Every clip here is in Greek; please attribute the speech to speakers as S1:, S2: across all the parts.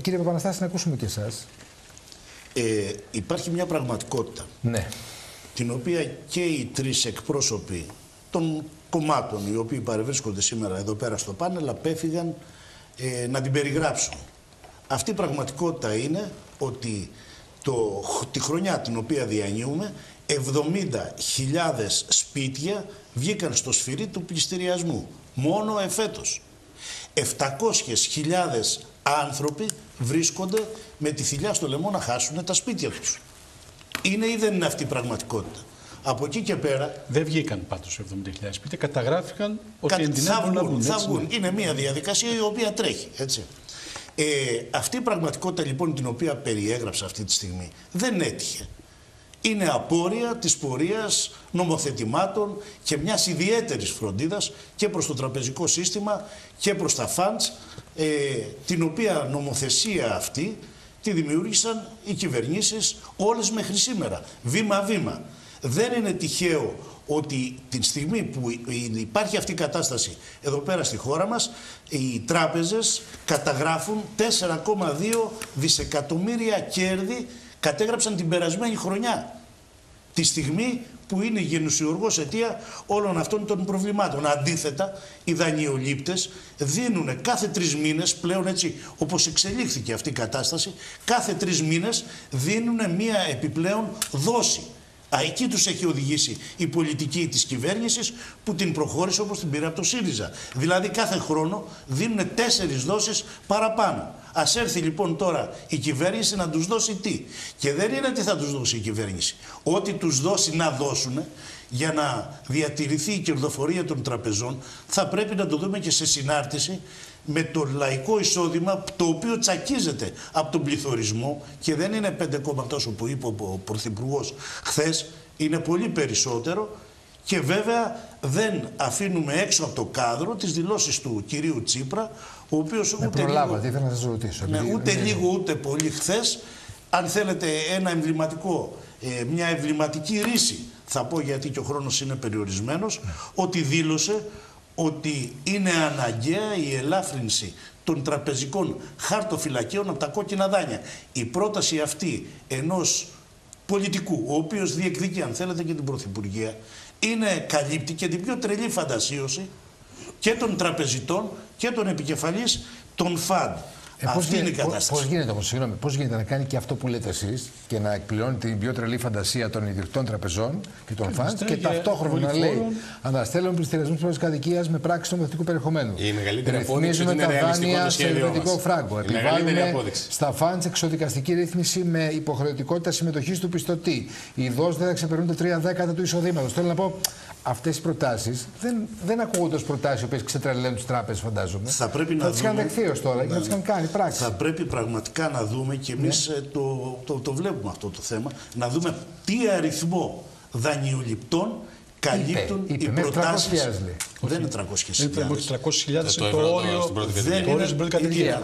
S1: Κύριε Παπαναστάση, να ακούσουμε και εσάς.
S2: Υπάρχει μια πραγματικότητα,
S1: ναι,
S2: την οποία και οι τρεις εκπρόσωποι των κομμάτων οι οποίοι παρευρίσκονται σήμερα εδώ πέρα στο πάνελ απέφυγαν να την περιγράψουν. Αυτή η πραγματικότητα είναι ότι τη χρονιά την οποία διανύουμε 70.000 σπίτια βγήκαν στο σφυρί του πληστηριασμού. Μόνο εφέτος. 700.000 άνθρωποι βρίσκονται με τη θηλιά στο λαιμό να χάσουν τα σπίτια τους. Είναι ή δεν είναι αυτή η πραγματικότητα? Από εκεί και πέρα...
S3: Δεν βγήκαν πάντως 70.000 σπίτια, καταγράφηκαν ότι ενδυνάμουν να βγουν.
S2: Θα βγουν. Είναι μια διαδικασία η οποία τρέχει, έτσι. Αυτή η πραγματικότητα λοιπόν την οποία περιέγραψα αυτή τη στιγμή δεν έτυχε. Είναι απόρρια της πορείας νομοθετημάτων και μιας ιδιαίτερης φροντίδας και προς το τραπεζικό σύστημα και προς τα funds, την οποία νομοθεσία αυτή τη δημιούργησαν οι κυβερνήσεις όλες μέχρι σήμερα, βήμα-βήμα. Δεν είναι τυχαίο ότι την στιγμή που υπάρχει αυτή η κατάσταση εδώ πέρα στη χώρα μας, οι τράπεζες καταγράφουν 4,2 δισεκατομμύρια κέρδη, κατέγραψαν την περασμένη χρονιά. Τη στιγμή που είναι γενουσιουργός αιτία όλων αυτών των προβλημάτων. Αντίθετα, οι δανειολήπτες δίνουν κάθε 3 μήνες, πλέον έτσι όπως εξελίχθηκε αυτή η κατάσταση, κάθε 3 μήνες δίνουν μία επιπλέον δόση. Εκεί τους έχει οδηγήσει η πολιτική της κυβέρνησης που την προχώρησε όπως την πήρε από το ΣΥΡΙΖΑ. Δηλαδή κάθε χρόνο δίνουν 4 δόσεις παραπάνω. Ας έρθει λοιπόν τώρα η κυβέρνηση να τους δώσει τι? Και δεν είναι τι θα τους δώσει η κυβέρνηση. Ό,τι τους δώσει να δώσουν για να διατηρηθεί η κερδοφορία των τραπεζών θα πρέπει να το δούμε και σε συνάρτηση με το λαϊκό εισόδημα, το οποίο τσακίζεται από τον πληθωρισμό και δεν είναι 5 τόσο που είπε ο Πρωθυπουργός χθες, είναι πολύ περισσότερο. Και βέβαια δεν αφήνουμε έξω από το κάδρο τις δηλώσεις του κυρίου Τσίπρα, ο οποίος ούτε
S1: ήθελα να σας ρωτήσω.
S2: Ούτε λίγο ούτε πολύ χθες, αν θέλετε ένα εμβληματικό, μια εμβληματική ρίση, θα πω γιατί και ο χρόνος είναι περιορισμένος, ότι δήλωσε ότι είναι αναγκαία η ελάφρυνση των τραπεζικών χαρτοφυλακίων από τα κόκκινα δάνεια. Η πρόταση αυτή ενός πολιτικού, ο οποίος διεκδικεί, αν θέλετε, και την Πρωθυπουργία, καλύπτει και την πιο τρελή φαντασίωση και των τραπεζιτών και των επικεφαλής των ΦΑΝ. Αυτή είναι η κατάσταση.
S1: Πώς γίνεται όμως, συγγνώμη, πώς γίνεται να κάνει και αυτό που λέτε εσείς και να εκπληρώνει την πιο τρελή φαντασία των ιδιοκτητών τραπεζών και των φαντ και ταυτόχρονα να λέει αναστέλνουμε πληστηριασμούς πρώτης κατοικίας με πράξεις νομοθετικού περιεχομένου.
S4: Η μεγαλύτερη απόδειξη
S1: ρυθμίζουμε
S4: είναι
S1: τα δάνεια σε ελβετικό φράγκο. Επιβάλλουμε
S4: στα
S1: φαντ εξοδικαστική ρύθμιση με υποχρεωτικότητα συμμετοχής του πιστωτή. Οι δόσεις δεν θα ξεπερνούν τα 3/10 του εισοδήματος. Θέλω να πω. Αυτές οι προτάσεις δεν ακούγονται ως προτάσεις οι οποίες ξετρελαίνουν τις τράπεζες, φαντάζομαι.
S2: Θα πρέπει να
S1: τις είχαν δεχθεί ως τώρα και θα τις είχαν κάνει πράξη.
S2: Θα πρέπει πραγματικά να δούμε και εμείς το βλέπουμε αυτό το θέμα, να δούμε τι αριθμό δανειοληπτών καλύπτουν οι προτάσεις. Δεν είναι 300.000.
S3: Είναι 300.000 το όριο στην πρώτη κατοικία.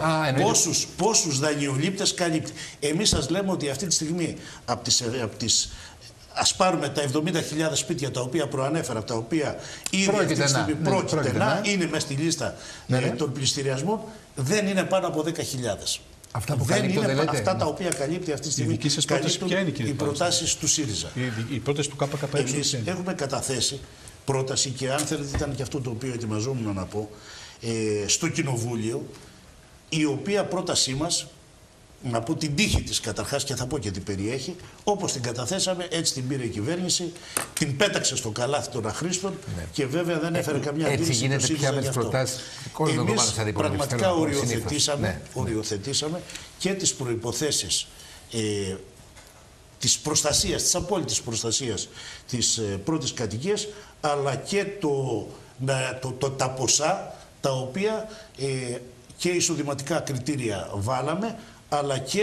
S2: Πόσους δανειολήπτες καλύπτει? Εμείς σας λέμε ότι αυτή τη στιγμή από τις ας πάρουμε τα 70.000 σπίτια τα οποία προανέφερα, τα οποία ήδη αυτή τη στιγμή πρόκειται να είναι μες στη λίστα των πληστηριασμών, δεν είναι πάνω από 10.000.
S1: Αυτά που
S2: δεν είναι αυτά τα οποία καλύπτει αυτή τη στιγμή.
S3: Καλύπτουν
S2: οι προτάσεις του ΣΥΡΙΖΑ.
S3: Οι πρόταση του ΚΚΕ.
S2: Εμείς έχουμε καταθέσει πρόταση και αν θέλετε ήταν και αυτό το οποίο ετοιμαζόμουν να πω στο Κοινοβούλιο, η οποία πρότασή μας, να πω την τύχη της καταρχάς και θα πω και τι περιέχει, όπως την καταθέσαμε έτσι την πήρε η κυβέρνηση, την πέταξε στο καλάθι των αχρήστων και βέβαια δεν έφερε καμιά αντίληψη του ΣΥΡΙΖΑ γι' αυτό. Εμείς πραγματικά οριοθετήσαμε και τις προϋποθέσεις της προστασίας, της απόλυτης προστασίας της πρώτης κατοικίας, αλλά και τα ποσά τα οποία και εισοδηματικά κριτήρια βάλαμε, αλλά και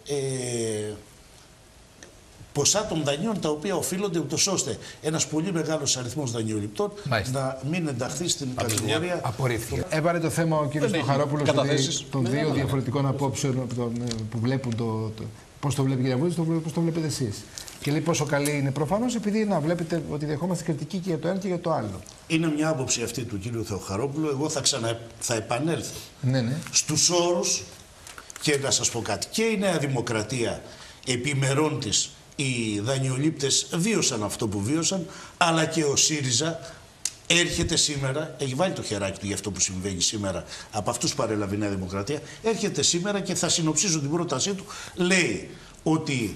S2: ποσά των δανείων τα οποία οφείλονται ούτως ώστε ένας πολύ μεγάλος αριθμός δανειοληπτών να μην ενταχθεί στην κατηγορία.
S1: Απορρίφθηκε. Έβαλε το θέμα ο κ. Στοχαρόπουλος των δύο διαφορετικών απόψεων που βλέπουν πώς το βλέπει η κυρία Βούλης, πώς το βλέπετε εσείς. Και λέει πόσο καλή είναι προφανώς, επειδή να βλέπετε ότι δεχόμαστε κριτική και για το ένα και για το άλλο.
S2: Είναι μια άποψη αυτή του κ. Θεοχαρόπουλου. Εγώ θα επανέλθω στους όρους Και να σας πω κάτι, και η Νέα Δημοκρατία επιμερών της, οι δανειολήπτες βίωσαν αυτό που βίωσαν, αλλά και ο ΣΥΡΙΖΑ έρχεται σήμερα, έχει βάλει το χεράκι του για αυτό που συμβαίνει σήμερα, από αυτούς παρέλαβε η Νέα Δημοκρατία, έρχεται σήμερα και θα συνοψίσω την πρότασή του, λέει ότι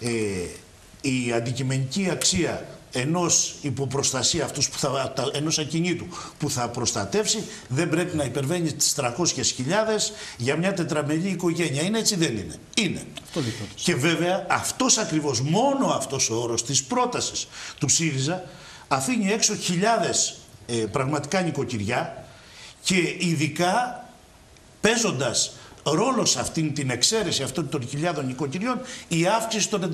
S2: η αντικειμενική αξία ενός υποπροστασία ενός ακινήτου που θα προστατεύσει δεν πρέπει να υπερβαίνει τις 300.000 για μια τετραμελή οικογένεια. Είναι έτσι, δεν είναι? Είναι. Και βέβαια αυτός ακριβώς, μόνο αυτός ο όρος της πρότασης του ΣΥΡΙΖΑ αφήνει έξω χιλιάδες πραγματικά νοικοκυριά και ειδικά παίζοντας ρόλο σε αυτήν την εξαίρεση αυτών των χιλιάδων νοικοκυριών η αύξηση των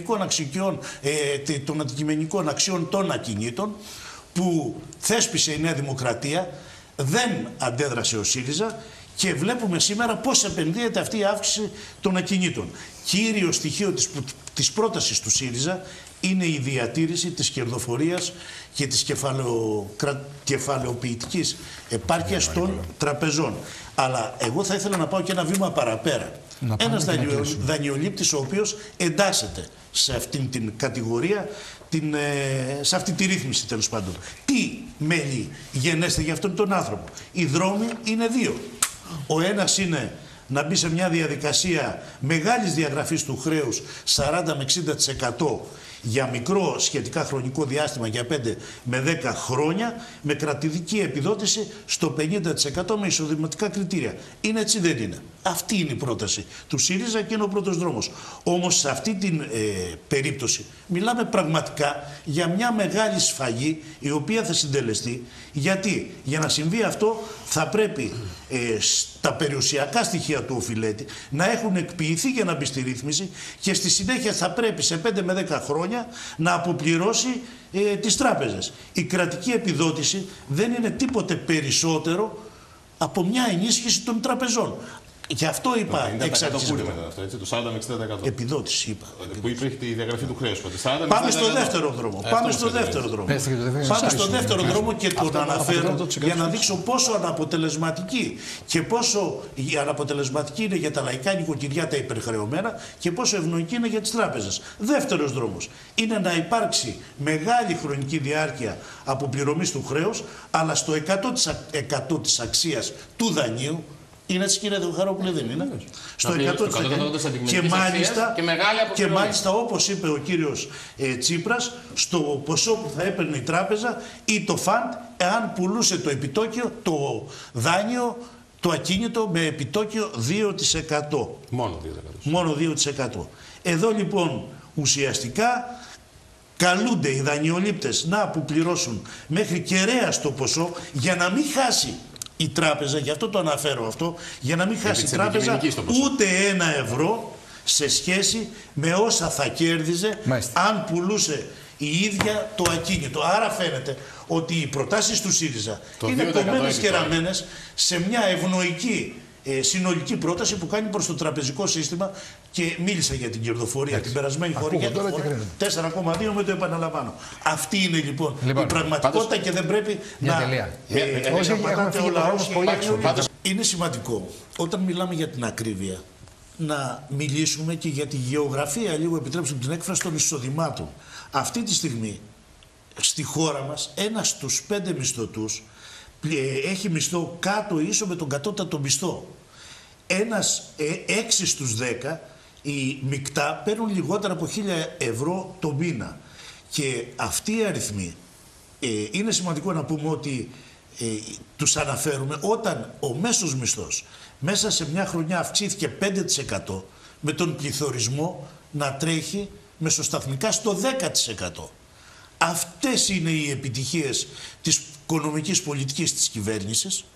S2: αντικειμενικών αξιών των ακινήτων που θέσπισε η Νέα Δημοκρατία, δεν αντέδρασε ο ΣΥΡΙΖΑ και βλέπουμε σήμερα πώς επενδύεται αυτή η αύξηση των ακινήτων. Κύριο στοιχείο της πρότασης του ΣΥΡΙΖΑ είναι η διατήρηση της κερδοφορίας και της κεφαλαιοποιητικής επάρκειας των τραπεζών. Αλλά εγώ θα ήθελα να πάω και ένα βήμα παραπέρα. Ένας δανειολήπτης ο οποίος εντάσσεται σε αυτήν την κατηγορία, σε αυτή τη ρύθμιση τέλος πάντων. Τι μέλη γενέστε για αυτόν τον άνθρωπο? Οι δρόμοι είναι δύο. Ο ένας είναι να μπει σε μια διαδικασία μεγάλης διαγραφής του χρέους 40 με 60% για μικρό σχετικά χρονικό διάστημα, για 5 με 10 χρόνια, με κρατική επιδότηση στο 50% με εισοδηματικά κριτήρια. Είναι έτσι, δεν είναι? Αυτή είναι η πρόταση του ΣΥΡΙΖΑ και είναι ο πρώτος δρόμος. Όμως σε αυτή την περίπτωση μιλάμε πραγματικά για μια μεγάλη σφαγή η οποία θα συντελεστεί. Γιατί? Για να συμβεί αυτό θα πρέπει τα περιουσιακά στοιχεία του οφειλέτη να έχουν εκποιηθεί για να μπει στη ρύθμιση και στη συνέχεια θα πρέπει σε 5 με 10 χρόνια να αποπληρώσει τις τράπεζες. Η κρατική επιδότηση δεν είναι τίποτε περισσότερο από μια ενίσχυση των τραπεζών. Γι' αυτό είπα
S4: το 40 με 60%.
S2: Επιδότηση είπα.
S4: Που υπήρχε τη διαγραφή του χρέους.
S2: Πάμε στο δεύτερο δρόμο. Πάμε στο δεύτερο δρόμο. Πάμε στο δεύτερο δρόμο και τον αναφέρω για να δείξω πόσο αναποτελεσματική και πόσο αναποτελεσματική είναι για τα λαϊκά νοικοκυριά τα υπερχρεωμένα και πόσο ευνοϊκή είναι για τις τράπεζες. Δεύτερος δρόμος είναι να υπάρξει μεγάλη χρονική διάρκεια αποπληρωμής του χρέους, αλλά στο 100% της αξίας του δανείου. Είναι έτσι, κύριε Θεοχαρόπουλε, δεν είναι? Στο 100%. Και μάλιστα όπως είπε ο κύριος Τσίπρας, στο ποσό που θα έπαιρνε η τράπεζα ή το φαντ, εάν πουλούσε το επιτόκιο, το δάνειο, το ακίνητο με επιτόκιο 2%. Μόνο 2%. Εδώ λοιπόν ουσιαστικά καλούνται οι δανειολήπτες να αποπληρώσουν μέχρι κεραία το ποσό για να μην χάσει η τράπεζα, γι' αυτό το αναφέρω αυτό, για να μην χάσει η τράπεζα ούτε €1 σε σχέση με όσα θα κέρδιζε αν πουλούσε η ίδια το ακίνητο. Άρα φαίνεται ότι οι προτάσεις του ΣΥΡΙΖΑ είναι κομμένες και ραμμένες σε μια ευνοϊκή συνολική πρόταση που κάνει προς το τραπεζικό σύστημα και μίλησα για την κερδοφορία την περασμένη φορά για 4,2 με το επαναλαμβάνω. Αυτή είναι λοιπόν η πραγματικότητα και δεν πρέπει να πατάτε όλα όσα. Είναι σημαντικό όταν μιλάμε για την ακρίβεια να μιλήσουμε και για τη γεωγραφία, λίγο επιτρέψτε την έκφραση, των εισοδημάτων. Αυτή τη στιγμή στη χώρα μας ένας στους 5 μισθωτούς έχει μισθό κάτω ίσο με τον κατώτατο μισθό. Ένας 6 στους 10 οι μεικτά παίρνουν λιγότερα από €1.000 το μήνα. Και αυτοί οι αριθμοί είναι σημαντικό να πούμε ότι τους αναφέρουμε όταν ο μέσος μισθός μέσα σε μια χρονιά αυξήθηκε 5% με τον πληθωρισμό να τρέχει μεσοσταθμικά στο 10%. Αυτές είναι οι επιτυχίες της οικονομικής πολιτικής της κυβέρνησης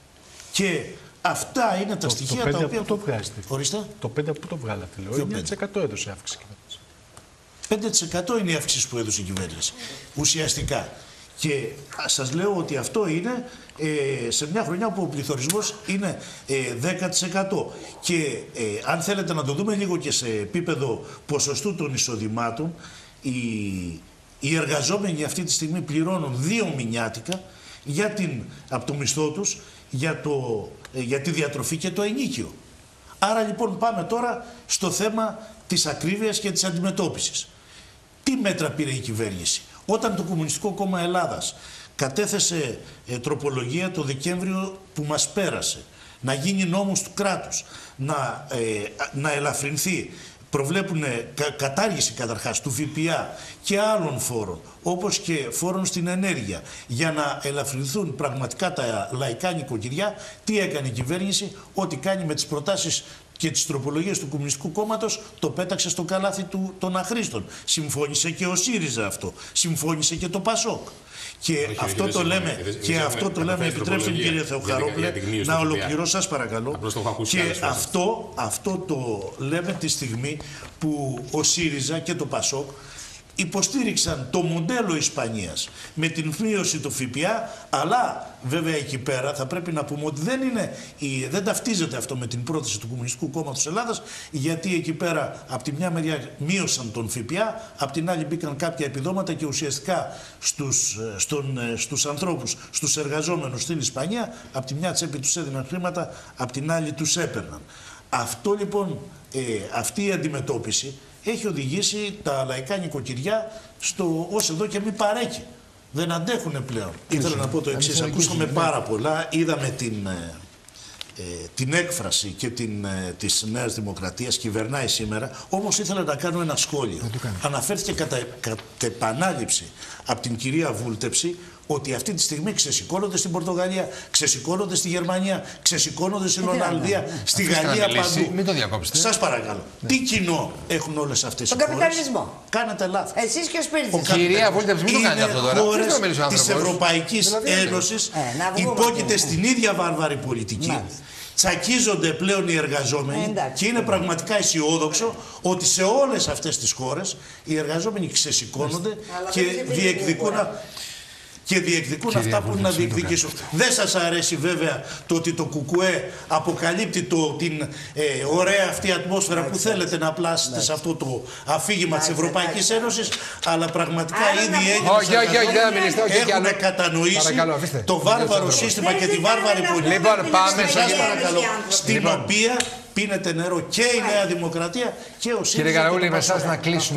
S2: και αυτά είναι τα στοιχεία τα οποία...
S3: Πού το βγάζετε?
S2: Ορίστε.
S3: Το 5 που το βγάλατε, λέω. 9% έδωσε αύξηση η κυβέρνηση. 5% είναι η αύξηση που έδωσε η κυβέρνηση. Ουσιαστικά. Και σας λέω ότι αυτό είναι σε μια χρονιά που ο πληθωρισμός είναι 10%. Και αν θέλετε να το δούμε λίγο και σε επίπεδο ποσοστού των εισοδημάτων, οι εργαζόμενοι αυτή τη στιγμή πληρώνουν 2 μηνιάτικα από το μισθό τους για τη διατροφή και το ενοίκιο.
S2: Άρα λοιπόν πάμε τώρα στο θέμα της ακρίβειας και της αντιμετώπισης. Τι μέτρα πήρε η κυβέρνηση? Όταν το Κομμουνιστικό Κόμμα Ελλάδας κατέθεσε τροπολογία το Δεκέμβριο που μας πέρασε, να γίνει νόμος του κράτους, να ελαφρυνθεί, προβλέπουν κατάργηση καταρχάς του ΦΠΑ και άλλων φόρων, όπως και φόρων στην ενέργεια, για να ελαφρυνθούν πραγματικά τα λαϊκά νοικοκυριά. Τι έκανε η κυβέρνηση? Ό,τι κάνει με τις προτάσεις και τις τροπολογίες του Κομμουνιστικού Κόμματος, το πέταξε στο καλάθι των αχρήστων. Συμφώνησε και ο ΣΥΡΙΖΑ αυτό. Συμφώνησε και το ΠΑΣΟΚ. Και αυτό το λέμε, επιτρέψτε μου κύριε Θεοχαρόπουλε, να ολοκληρώσω σας παρακαλώ. Και αυτό το λέμε τη στιγμή που ο ΣΥΡΙΖΑ και το ΠΑΣΟΚ υποστήριξαν το μοντέλο Ισπανίας με την μείωση του ΦΠΑ, αλλά βέβαια εκεί πέρα θα πρέπει να πούμε ότι δεν ταυτίζεται αυτό με την πρόταση του Κομμουνιστικού Κόμματος Ελλάδας, γιατί εκεί πέρα από τη μια μεριά μείωσαν τον ΦΠΑ, από την άλλη μπήκαν κάποια επιδόματα και ουσιαστικά στους ανθρώπους, στους εργαζόμενους στην Ισπανία, από τη μια τσέπη τους έδιναν χρήματα, από την άλλη τους έπαιρναν. Αυτό λοιπόν, αυτή η αντιμετώπιση έχει οδηγήσει τα λαϊκά νοικοκυριά στο ως εδώ και μη παρέκει. Δεν αντέχουν πλέον. Ήθελα να πω το εξής. Ακούσαμε πάρα πολλά. Είδαμε την έκφραση και της Νέας Δημοκρατίας, κυβερνάει σήμερα. Όμως ήθελα να κάνω ένα σχόλιο. Αναφέρθηκε κατά επανάληψη από την κυρία Βούλτεψη ότι αυτή τη στιγμή ξεσηκώνονται στην Πορτογαλία, ξεσηκώνονται στη Γερμανία, ξεσηκώνονται στην Ολλανδία, στη Γαλλία, παντού.
S1: Μην το διακόψετε.
S2: Σας παρακαλώ. Τι κοινό έχουν όλες αυτές οι χώρες?
S5: Τον καπιταλισμό.
S2: Κάνετε λάθος.
S5: Εσείς και ο Σπύριτης.
S1: Κυρία Βούλτεψη, μην το κάνετε αυτό τώρα.
S2: Οι χώρες της Ευρωπαϊκής Ένωσης υπόκειται στην ίδια βάρβαρη πολιτική. Τσακίζονται πλέον οι εργαζόμενοι και είναι πραγματικά αισιόδοξο ότι σε όλες αυτές τις χώρες οι εργαζόμενοι ξεσηκώνονται και διεκδικούν αυτά που να διεκδικήσουν. Δεν σας αρέσει βέβαια το ότι το ΚΚΕ αποκαλύπτει την ωραία αυτή ατμόσφαιρα που θέλετε να πλάσετε σε αυτό το αφήγημα της Ευρωπαϊκής Ένωσης, αλλά πραγματικά ήδη έχουν κατανοήσει το βάρβαρο σύστημα και τη βάρβαρη πολιτική, στην οποία πίνεται νερό και η Νέα Δημοκρατία και ο ΣΥΡΙΖΑ.
S1: Κύριε Καραούλη, με εσάς να κλείσουμε.